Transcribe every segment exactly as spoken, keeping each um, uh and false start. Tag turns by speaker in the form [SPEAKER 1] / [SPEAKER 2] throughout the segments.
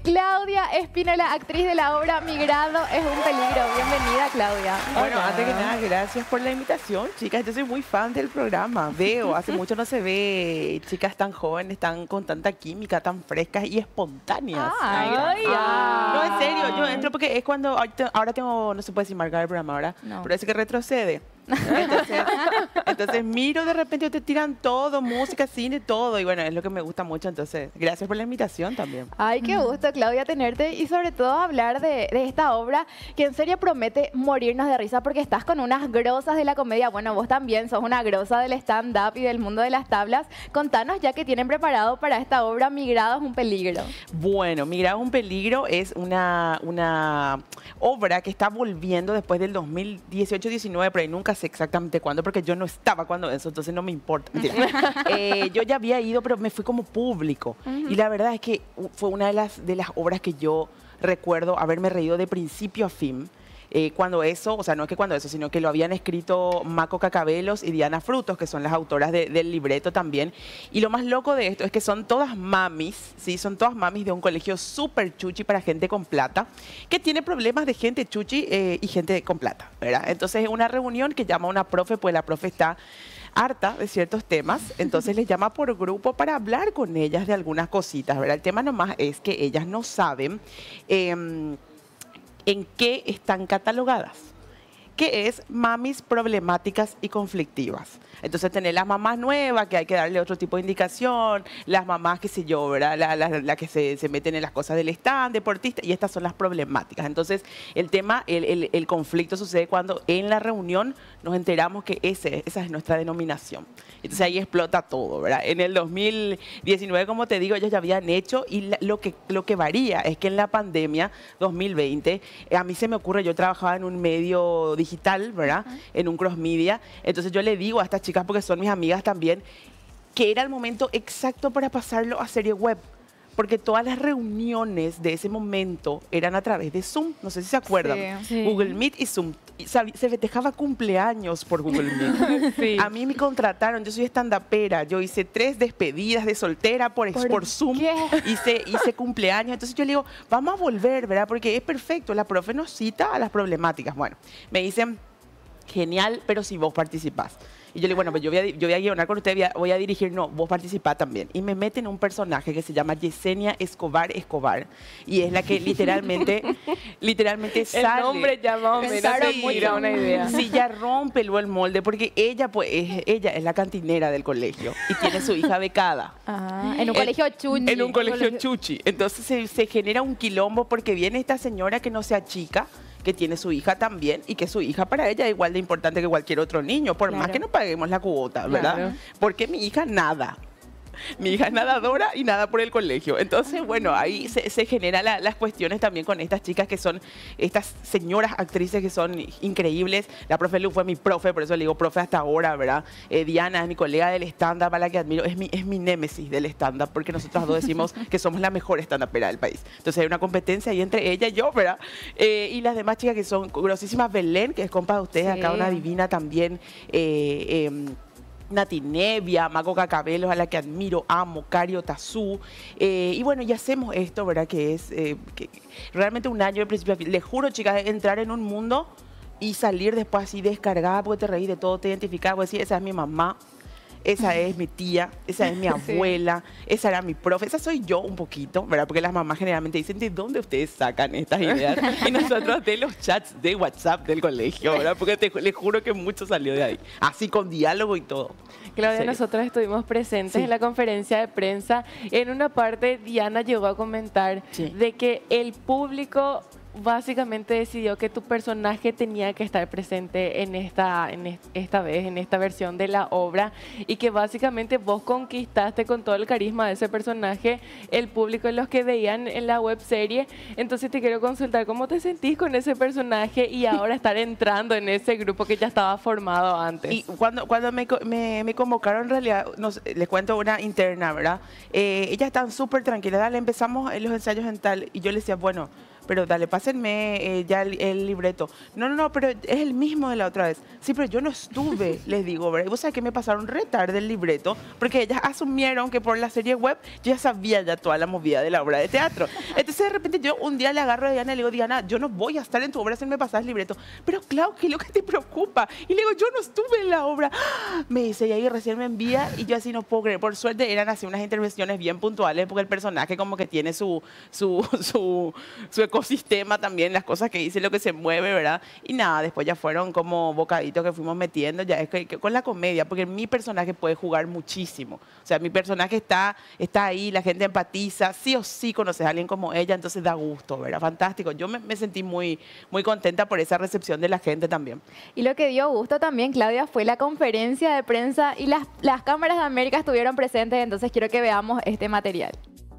[SPEAKER 1] Claudia Espínola, actriz de la obra Mi grado es un peligro. Bienvenida, Claudia.
[SPEAKER 2] Bueno,
[SPEAKER 1] Hola.
[SPEAKER 2] antes que nada, gracias por la invitación, chicas. Yo soy muy fan del programa. Veo, hace mucho no se ve chicas tan jóvenes, tan con tanta química, tan frescas y espontáneas.
[SPEAKER 1] Ay,
[SPEAKER 2] Ay,
[SPEAKER 1] ah.
[SPEAKER 2] No, en serio, yo entro porque es cuando ahorita- ahora tengo, no se puede decir marcar el programa ahora,
[SPEAKER 1] No.
[SPEAKER 2] pero es que retrocede. Entonces, entonces miro de repente te tiran todo, música, cine, todo. Y bueno, es lo que me gusta mucho. Entonces, gracias por la invitación también.
[SPEAKER 1] Ay, qué gusto, Claudia, tenerte y sobre todo hablar de, de esta obra que en serio promete morirnos de risa porque estás con unas grosas de la comedia. Bueno, vos también sos una grosa del stand-up y del mundo de las tablas. Contanos ya que tienen preparado para esta obra Mi grado es un peligro.
[SPEAKER 2] Bueno, Mira, un peligro es una, una obra que está volviendo después del dos mil dieciocho diecinueve, pero ahí nunca sé exactamente cuándo, porque yo no estaba cuando eso, entonces no me importa. Mentira. Eh, yo ya había ido, pero me fui como público. Y la verdad es que fue una de las, de las obras que yo recuerdo haberme reído de principio a fin. Eh, cuando eso, o sea, no es que cuando eso, sino que lo habían escrito Maco Cacabelos y Diana Frutos, que son las autoras de- del libreto también. Y lo más loco de esto es que son todas mamis, ¿sí? Son todas mamis de un colegio súper chuchi para gente con plata, que tiene problemas de gente chuchi eh, y gente con plata, ¿verdad? Entonces es una reunión que llama a una profe, pues la profe está harta de ciertos temas, entonces les llama por grupo para hablar con ellas de algunas cositas, ¿verdad? El tema nomás es que ellas no saben em, en qué están catalogadas, que es mamis problemáticas y conflictivas. Entonces tener las mamás nuevas, que hay que darle otro tipo de indicación, las mamás, qué sé yo, ¿verdad? La, la- la que se, se meten en las cosas del stand, deportistas, y estas son las problemáticas. Entonces el tema, el, el- el conflicto sucede cuando en la reunión nos enteramos que ese, esa es nuestra denominación. Entonces ahí explota todo, ¿verdad? En el dos mil diecinueve, como te digo, ellos ya habían hecho, y la- lo, que, lo que varía es que en la pandemia dos mil veinte, eh, a mí se me ocurre, yo trabajaba en un medio digital, ¿verdad? En un cross media. Entonces yo le digo a estas chicas, porque son mis amigas también, que era el momento exacto para pasarlo a serie web. Porque todas las reuniones de ese momento eran a través de Zoom. No sé si se acuerdan.
[SPEAKER 1] Sí, sí.
[SPEAKER 2] Google Meet y Zoom. Y sab- se festejaba cumpleaños por Google Meet.
[SPEAKER 1] Sí.
[SPEAKER 2] A mí me contrataron, yo soy estandapera, yo hice tres despedidas de soltera por,
[SPEAKER 1] ¿Por
[SPEAKER 2] por Zoom,
[SPEAKER 1] qué?
[SPEAKER 2] hice, hice cumpleaños. Entonces yo le digo, vamos a volver, ¿verdad? Porque es perfecto, la profe nos cita a las problemáticas. Bueno, me dicen, genial, pero si vos participás. Y yo le digo, bueno, pues yo voy a, di- yo voy a guionar con usted, voy a, voy a dirigir, no, vos participás también. Y me meten un personaje que se llama Yesenia Escobar Escobar. Y es la que literalmente, literalmente sale.
[SPEAKER 3] El nombre ya más o menos
[SPEAKER 1] Pensaron
[SPEAKER 3] te
[SPEAKER 1] mucho.
[SPEAKER 3] tira una idea.
[SPEAKER 2] Sí, ya rompe luego el molde, porque ella, pues, es, ella es la cantinera del colegio y tiene su hija becada.
[SPEAKER 1] Ah, en un
[SPEAKER 2] En-
[SPEAKER 1] colegio chuchi.
[SPEAKER 2] En un colegio chuchi. Entonces se, se genera un quilombo porque viene esta señora que no sea chica, que tiene su hija también, y que su hija para ella es igual de importante que cualquier otro niño, por más
[SPEAKER 1] Claro.
[SPEAKER 2] que no paguemos la cuota, ¿verdad?
[SPEAKER 3] Claro.
[SPEAKER 2] Porque mi hija nada. Mi hija es nadadora y nada por el colegio. Entonces, bueno, ahí se, se generan la- las cuestiones también con estas chicas que son, estas señoras actrices que son increíbles. La profe Lu fue mi profe, por eso le digo profe hasta ahora, ¿verdad? Eh, Diana es mi colega del stand-up, a la que admiro. Es mi, es mi némesis del stand-up, porque nosotros dos decimos que somos la mejor stand-upera del país. Entonces hay una competencia ahí entre ella y yo, ¿verdad? Eh, y las demás chicas que son grosísimas. Belén, que es compa de ustedes,
[SPEAKER 1] Sí.
[SPEAKER 2] acá una divina también. eh, em, Nati Nevia, Mago Cacabelos, a la que admiro, amo, Cario Tazú. Eh, y bueno, y hacemos esto, ¿verdad? Que es eh, que realmente un año de principio a fin. Les juro, chicas, entrar en un mundo y salir después así descargada, porque te reís de todo, te identificas, porque decís, esa es mi mamá, esa es mi tía, esa es mi abuela, esa era mi profe, esa soy yo un poquito, ¿verdad? Porque las mamás generalmente dicen, ¿de dónde ustedes sacan estas ideas? Y nosotros de los chats de WhatsApp del colegio, ¿verdad? Porque te, les juro que mucho salió de ahí, así con diálogo y todo.
[SPEAKER 3] Claudia,
[SPEAKER 2] ¿En serio?
[SPEAKER 3] nosotros estuvimos presentes
[SPEAKER 2] Sí.
[SPEAKER 3] en la conferencia de prensa. En una parte, Diana llegó a comentar
[SPEAKER 2] Sí.
[SPEAKER 3] de que el público básicamente decidió que tu personaje tenía que estar presente en esta, en est- esta vez, en esta versión de la obra, y que básicamente vos conquistaste con todo el carisma de ese personaje el público, los que veían en la web serie. Entonces te quiero consultar cómo te sentís con ese personaje y ahora estar entrando en ese grupo que ya estaba formado antes.
[SPEAKER 2] Y cuando, cuando me, co- me, me convocaron, en realidad, nos- les cuento una interna, ¿verdad? Eh, ellas están súper tranquilas, dale, empezamos en los ensayos en tal, y yo les decía, bueno, pero dale, pásenme eh, ya el, el libreto. No, no, no, pero es el mismo de la otra vez. Sí, pero yo no estuve, les digo, ¿verdad? Y vos sabés que me pasaron re tarde el libreto, porque ellas asumieron que por la serie web yo ya sabía ya toda la movida de la obra de teatro. Entonces de repente yo un día le agarro a Diana y le digo, Diana, yo no voy a estar en tu obra si me pasas el libreto. Pero Clau, ¿qué es lo que te preocupa? Y le digo, yo no estuve en la obra. Me dice, y ahí recién me envía y yo así no puedo creer. Por suerte eran así unas intervenciones bien puntuales, porque el personaje como que tiene su, su, su, su ecosistema también, las cosas que dice, lo que se mueve, ¿verdad? Y nada, después ya fueron como bocaditos que fuimos metiendo, ya es que, que con la comedia, porque mi personaje puede jugar muchísimo. O sea, mi personaje está, está ahí, la gente empatiza, sí o sí conoces a alguien como ella, entonces da gusto, ¿verdad? Fantástico. Yo me, me sentí muy, muy contenta por esa recepción de la gente también.
[SPEAKER 1] Y lo que dio gusto también, Claudia, fue la conferencia de prensa y las, las cámaras de América estuvieron presentes, entonces quiero que veamos este material.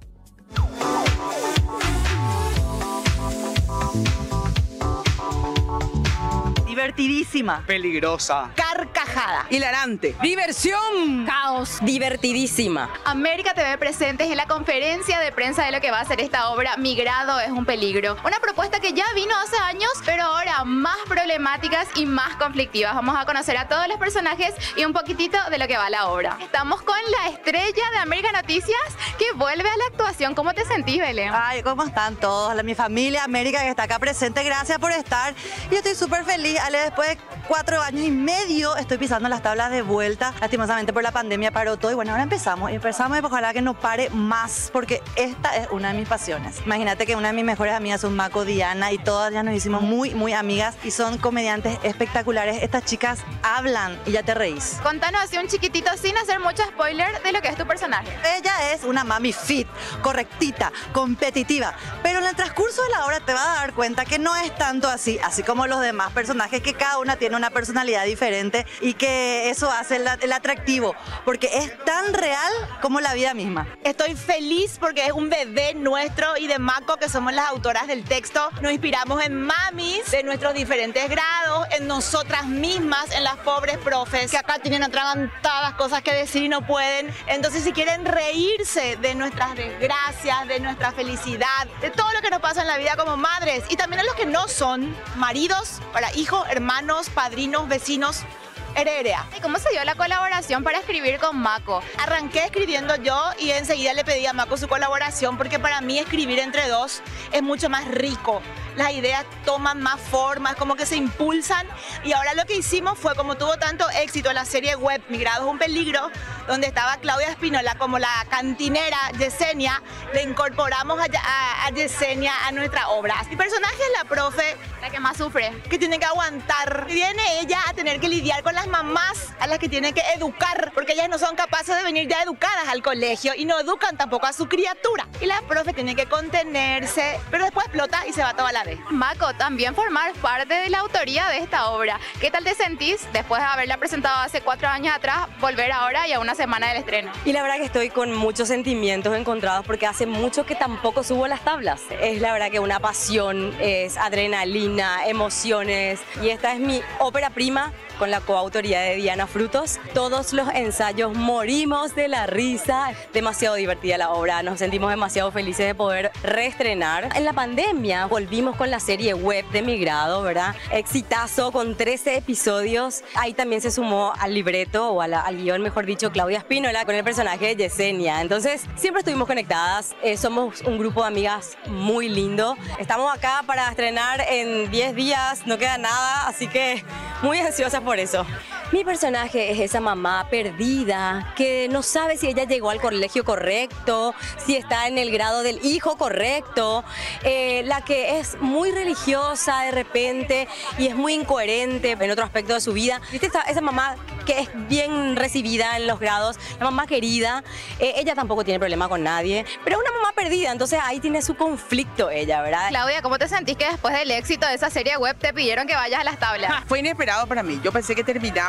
[SPEAKER 4] Divertidísima.
[SPEAKER 5] Peligrosa.
[SPEAKER 4] Carcajada.
[SPEAKER 5] Hilarante.
[SPEAKER 4] Diversión. Caos.
[SPEAKER 6] Divertidísima.
[SPEAKER 1] América T V presentes en la conferencia de prensa de lo que va a ser esta obra Mi grado es un peligro. Una propuesta que ya vino hace años, pero ahora más problemáticas y más conflictivas. Vamos a conocer a todos los personajes y un poquitito de lo que va la obra. Estamos con la estrella de América Noticias que vuelve a la actuación. ¿Cómo te sentís, Belén?
[SPEAKER 4] Ay, ¿cómo están todos? La, mi familia América que está acá presente, gracias por estar. Yo estoy súper feliz, Ale, después de cuatro años y medio estoy pisando las tablas de vuelta. Lastimosamente por la pandemia paró todo y bueno, ahora empezamos. Y empezamos y ojalá que no pare más porque esta es una de mis pasiones. Imagínate que una de mis mejores amigas son Mako, Diana y todas ya nos hicimos muy, muy amigas y son comediantes espectaculares. Estas chicas hablan y ya te reís.
[SPEAKER 1] Contanos así un chiquitito sin hacer mucho spoiler de lo que es tu personaje.
[SPEAKER 4] Ella es una mami fit, correctita, competitiva, pero en el transcurso de la obra te vas a dar cuenta que no es tanto así, así como los demás personajes, que cada una tiene una personalidad diferente y que eso hace el, el atractivo, porque es tan real como la vida misma.
[SPEAKER 7] Estoy feliz porque es un bebé nuestro y de Mako, que somos las autoras del texto. Nos inspiramos en mamis de nuestros diferentes grados, en nosotras mismas, en las pobres profes que acá tienen atragantadas cosas que decir y no pueden. Entonces, si quieren reírse de nuestras desgracias, de nuestra felicidad, de todo lo que nos pasa en la vida como madres y también a los que no son maridos, para hijos, hermanos, padrinos, vecinos, heredera.
[SPEAKER 1] ¿Y cómo se dio la colaboración para escribir con Mako?
[SPEAKER 7] Arranqué escribiendo yo y enseguida le pedí a Mako su colaboración porque para mí escribir entre dos es mucho más rico. Las ideas toman más forma, como que se impulsan y ahora lo que hicimos fue, como tuvo tanto éxito la serie web Mi grado es un peligro, donde estaba Claudia Espínola como la cantinera Yesenia, le incorporamos a, a, a Yesenia a nuestra obra. Mi personaje es la profe,
[SPEAKER 1] la que más sufre,
[SPEAKER 7] que tiene que aguantar. Viene ella a tener que lidiar con las mamás a las que tiene que educar, porque ellas no son capaces de venir ya educadas al colegio y no educan tampoco a su criatura. Y la profe tiene que contenerse, pero después explota y se va toda la vez.
[SPEAKER 1] Mako, también formar parte de la autoría de esta obra. ¿Qué tal te sentís después de haberla presentado hace cuatro años atrás, volver ahora y a una semana del estreno?
[SPEAKER 6] Y la verdad que estoy con muchos sentimientos encontrados porque hace mucho que tampoco subo las tablas. Es la verdad que una pasión, es adrenalina, emociones y esta es mi ópera prima con la coautoría de Diana Frutos. Todos los ensayos morimos de la risa. Demasiado divertida la obra, nos sentimos demasiado felices de poder reestrenar. En la pandemia volvimos con la serie web de Mi grado, ¿verdad? Exitazo con trece episodios. Ahí también se sumó al libreto o a la, al guión, mejor dicho, Claudia Espínola con el personaje de Yesenia. Entonces siempre estuvimos conectadas. Eh, somos un grupo de amigas muy lindo. Estamos acá para estrenar en diez días, no queda nada, así que muy ansiosa por eso. Mi personaje es esa mamá perdida que no sabe si ella llegó al colegio correcto, si está en el grado del hijo correcto, eh, la que es muy religiosa de repente y es muy incoherente en otro aspecto de su vida. ¿Viste esa, esa mamá que es bien recibida en los grados, la mamá querida? Eh, ella tampoco tiene problema con nadie, pero es una mamá perdida, entonces ahí tiene su conflicto ella, ¿verdad?
[SPEAKER 1] Claudia, ¿cómo te sentís que después del éxito de esa serie web te pidieron que vayas a las tablas?
[SPEAKER 2] Fue inesperado para mí. Yo pensé que terminaba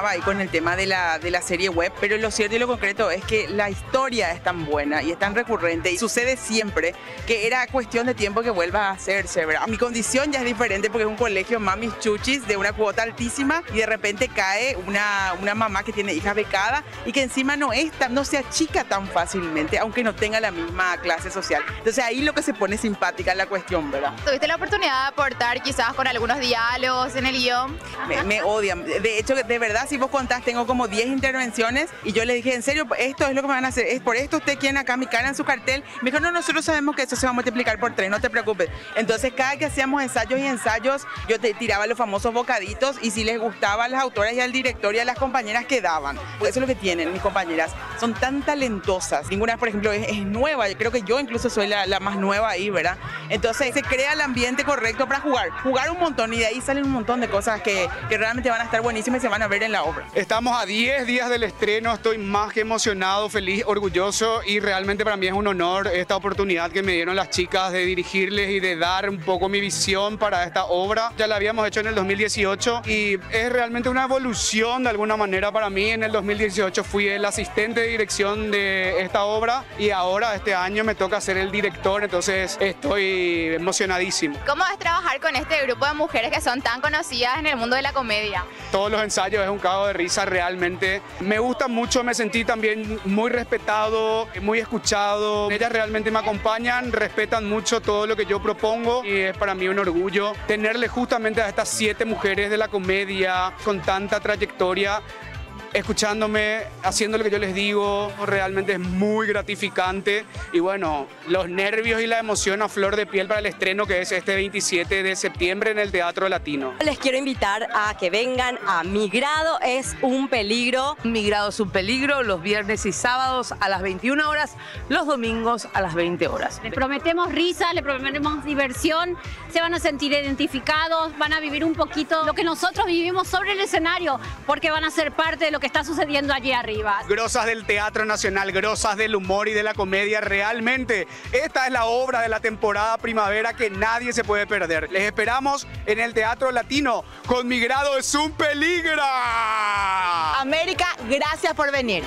[SPEAKER 2] estaba ahí con el tema de la, de la serie web, pero lo cierto y lo concreto es que la historia es tan buena y es tan recurrente y sucede siempre que era cuestión de tiempo que vuelva a hacerse, ¿verdad? Mi condición ya es diferente porque es un colegio mamis chuchis de una cuota altísima y de repente cae una, una mamá que tiene hija becada y que encima no, es tan, no se achica tan fácilmente, aunque no tenga la misma clase social. Entonces ahí lo que se pone simpática es la cuestión, ¿verdad?
[SPEAKER 1] ¿Tuviste la oportunidad de aportar quizás con algunos diálogos en el guión?
[SPEAKER 2] Me, me odian. De hecho, de verdad, si vos contás, tengo como diez intervenciones y yo le dije, en serio, esto es lo que me van a hacer. Es por esto usted quiere acá mi cara en su cartel. Me dijo, no, nosotros sabemos que eso se va a multiplicar por tres, no te preocupes. Entonces, cada que hacíamos ensayos y ensayos, yo te tiraba los famosos bocaditos y si les gustaba a las autoras y al director y a las compañeras quedaban. Pues eso es lo que tienen mis compañeras. Son tan talentosas. Ninguna, por ejemplo, es, es nueva. Yo creo que yo incluso soy la, la más nueva ahí, ¿verdad? Entonces, se crea el ambiente correcto para jugar. Jugar un montón y de ahí salen un montón de cosas que, que realmente van a estar buenísimas y se van a ver en la obra.
[SPEAKER 5] Estamos a diez días del estreno, estoy más que emocionado, feliz, orgulloso y realmente para mí es un honor esta oportunidad que me dieron las chicas de dirigirles y de dar un poco mi visión para esta obra. Ya la habíamos hecho en el dos mil dieciocho y es realmente una evolución de alguna manera para mí. En el dos mil dieciocho fui el asistente de dirección de esta obra y ahora este año me toca ser el director, entonces estoy emocionadísimo.
[SPEAKER 1] ¿Cómo es trabajar con este grupo de mujeres que son tan conocidas en el mundo de la comedia?
[SPEAKER 5] Todos los ensayos es un cago de risa realmente. Me gusta mucho, me sentí también muy respetado, muy escuchado. Ellas realmente me acompañan, respetan mucho todo lo que yo propongo y es para mí un orgullo tenerle justamente a estas siete mujeres de la comedia con tanta trayectoria escuchándome, haciendo lo que yo les digo, realmente es muy gratificante y bueno, los nervios y la emoción a flor de piel para el estreno que es este veintisiete de septiembre en el Teatro Latino.
[SPEAKER 6] Les quiero invitar a que vengan a Mi Grado es un peligro.
[SPEAKER 8] Mi Grado es un peligro los viernes y sábados a las veintiuna horas, los domingos a las veinte horas.
[SPEAKER 9] Les prometemos risa, les prometemos diversión, se van a sentir identificados, van a vivir un poquito lo que nosotros vivimos sobre el escenario porque van a ser parte de lo que está sucediendo allí arriba.
[SPEAKER 5] Grosas del Teatro Nacional, grosas del humor y de la comedia, realmente esta es la obra de la temporada primavera que nadie se puede perder. Les esperamos en el Teatro Latino con Mi Grado es un peligro.
[SPEAKER 7] América, gracias por venir.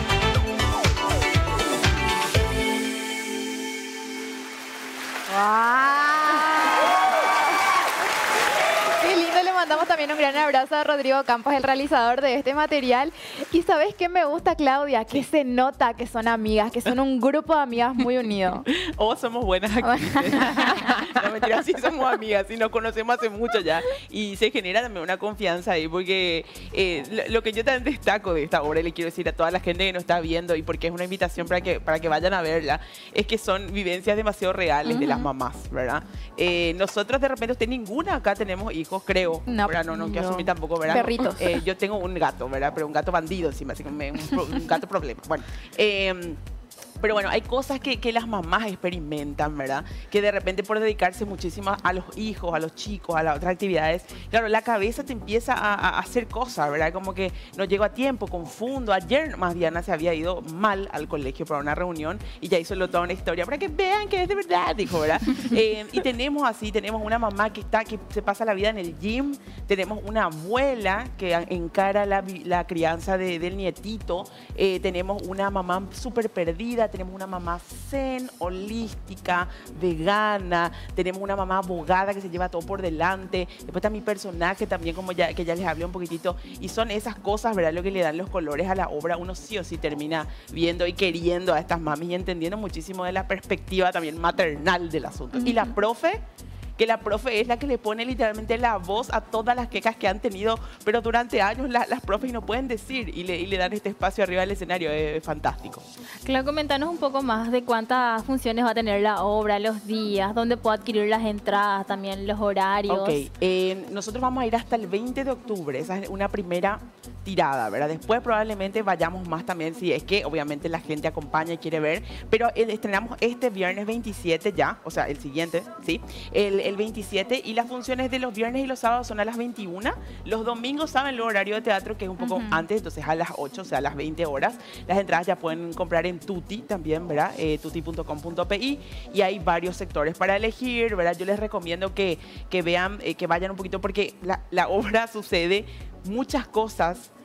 [SPEAKER 1] Qué lindo, le mandamos también un gran abrazo a Rodrigo Campos, el realizador de este material. Y ¿sabes qué me gusta, Claudia? Que se nota que son amigas, que son un grupo de amigas muy unido.
[SPEAKER 2] O somos buenas actrices. No, mentira, sí somos amigas, sí nos conocemos hace mucho ya. Y se genera también una confianza ahí, porque eh, lo, lo que yo también destaco de esta obra, y le quiero decir a toda la gente que nos está viendo, y porque es una invitación para que, para que vayan a verla, es que son vivencias demasiado reales uh-huh. de las mamás, ¿verdad? Eh, nosotros de repente, usted ninguna acá tenemos hijos, creo.
[SPEAKER 1] No,
[SPEAKER 2] ¿verdad? No, no, que
[SPEAKER 1] no.
[SPEAKER 2] asumí tampoco, ¿verdad?
[SPEAKER 1] Perritos.
[SPEAKER 2] Eh, yo tengo un gato, ¿verdad? Pero un gato bandido encima, así que me, un, un gato problema. Bueno, eh, pero bueno, hay cosas que, que las mamás experimentan, ¿verdad? Que de repente por dedicarse muchísimo a los hijos, a los chicos, a las otras actividades, claro, la cabeza te empieza a, a hacer cosas, ¿verdad? Como que no llego a tiempo, confundo. Ayer más Diana se había ido mal al colegio para una reunión y ya hizo toda una historia para que vean que es de verdad, dijo, ¿verdad? eh, y tenemos así, tenemos una mamá que está, que se pasa la vida en el gym, tenemos una abuela que encara la, la crianza de, del nietito, eh, tenemos una mamá súper perdida, tenemos una mamá zen, holística, vegana, tenemos una mamá abogada que se lleva todo por delante, después está mi personaje también, como ya, que ya les hablé un poquitito, y son esas cosas, ¿verdad?, lo que le dan los colores a la obra. Uno sí o sí termina viendo y queriendo a estas mamis y entendiendo muchísimo de la perspectiva también maternal del asunto. Uh-huh. Y la profe, que la profe es la que le pone literalmente la voz a todas las quejas que han tenido, pero durante años la, las profes no pueden decir y le, y le dan este espacio arriba del escenario, es, es fantástico.
[SPEAKER 10] Claro, comentanos un poco más de cuántas funciones va a tener la obra, los días, dónde puedo adquirir las entradas, también los horarios.
[SPEAKER 2] Ok, eh, nosotros vamos a ir hasta el veinte de octubre, esa es una primera tirada, ¿verdad? Después probablemente vayamos más también, si es que obviamente la gente acompaña y quiere ver, pero el, estrenamos este viernes veintisiete ya, o sea, el siguiente, ¿sí? El, el veintisiete, y las funciones de los viernes y los sábados son a las veintiuna. Los domingos saben el horario de teatro, que es un poco uh-huh. antes, entonces a las ocho, o sea, a las veinte horas. Las entradas ya pueden comprar en Tuti también, ¿verdad? Eh, tuti punto com punto pi, y hay varios sectores para elegir, ¿verdad? Yo les recomiendo que, que vean, eh, que vayan un poquito, porque la, la obra sucede muchas cosas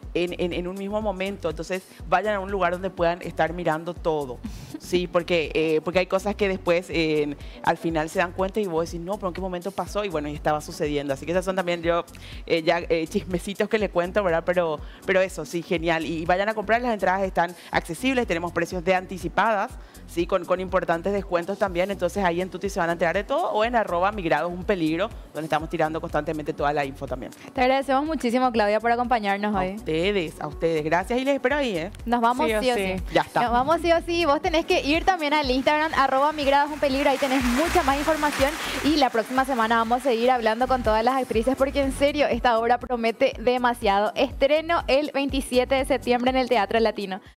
[SPEAKER 2] en, en, en un mismo momento. Entonces, vayan a un lugar donde puedan estar mirando todo. Sí, porque, eh, porque hay cosas que después eh, al final se dan cuenta y vos decís, no, pero ¿en qué momento pasó? Y bueno, y estaba sucediendo. Así que esas son también yo eh, ya eh, chismecitos que le cuento, ¿verdad? Pero, pero eso, sí, genial. Y, y vayan a comprar, las entradas están accesibles, tenemos precios de anticipadas, sí, con, con importantes descuentos también. Entonces ahí en Tuti se van a enterar de todo, o en arroba migrados un peligro, donde estamos tirando constantemente toda la info también.
[SPEAKER 1] Te agradecemos muchísimo, Claudia, por acompañarnos
[SPEAKER 2] A
[SPEAKER 1] hoy.
[SPEAKER 2] ustedes, a ustedes. Gracias y les espero ahí, ¿eh?
[SPEAKER 1] Nos vamos
[SPEAKER 3] Sí
[SPEAKER 1] sí
[SPEAKER 3] o
[SPEAKER 1] o sí.
[SPEAKER 3] sí.
[SPEAKER 2] Ya está.
[SPEAKER 1] Nos vamos sí o sí. Vos tenés que ir también al Instagram, arroba migrados un peligro. Ahí tenés mucha más información. Y la próxima semana vamos a seguir hablando con todas las actrices, porque en serio, esta obra promete demasiado. Estreno el veintisiete de septiembre en el Teatro Latino.